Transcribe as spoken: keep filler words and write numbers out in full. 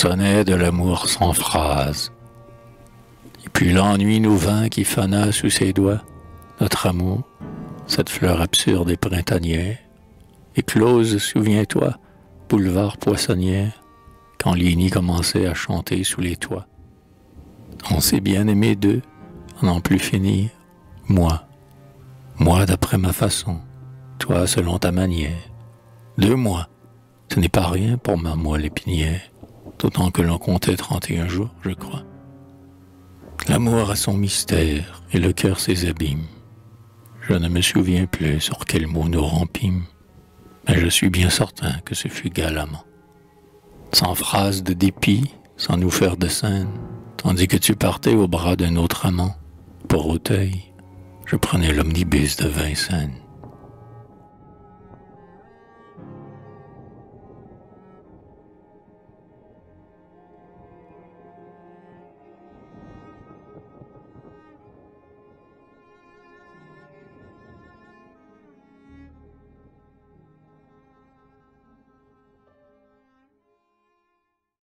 sonnet de l'amour sans phrase. Et puis l'ennui nous vint qui fana sous ses doigts notre amour, cette fleur absurde et printanière, éclose, souviens-toi, boulevard Poissonnière, quand Ligny commençait à chanter sous les toits. On s'est bien aimé deux, à n'en plus finir, moi, moi d'après ma façon, toi selon ta manière. Deux mois, ce n'est pas rien pour ma moelle épinière, d'autant que l'on comptait trente et un jours, je crois. L'amour a son mystère et le cœur ses abîmes. Je ne me souviens plus sur quel mot nous rompîmes, mais je suis bien certain que ce fut galamment. Sans phrase de dépit, sans nous faire de scène, tandis que tu partais au bras d'un autre amant, pour Auteuil, je prenais l'omnibus de Vincennes.